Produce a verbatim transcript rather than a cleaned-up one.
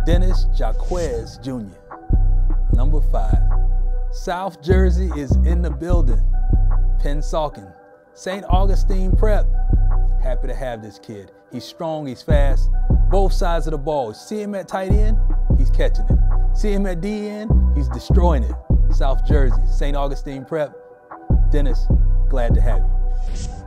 Denis Jaquez Junior Number five, South Jersey is in the building. Pennsauken, Saint Augustine Prep. Happy to have this kid. He's strong, he's fast, both sides of the ball. See him at tight end, he's catching it. See him at D end, he's destroying it. South Jersey, Saint Augustine Prep. Denis, glad to have you.